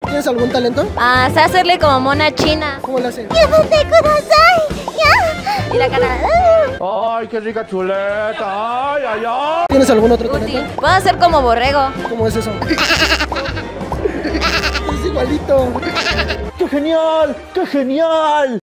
¿Tienes algún talento? Ah, sé hacerle como mona china. ¿Cómo lo hacen? Y la cara. ¡Ay, qué rica chuleta! ¡Ay, ay, ay! ¿Tienes algún otro Útil. talento? Puedo hacer como borrego. ¿Cómo es eso? Es igualito. ¡Qué genial! ¡Qué genial!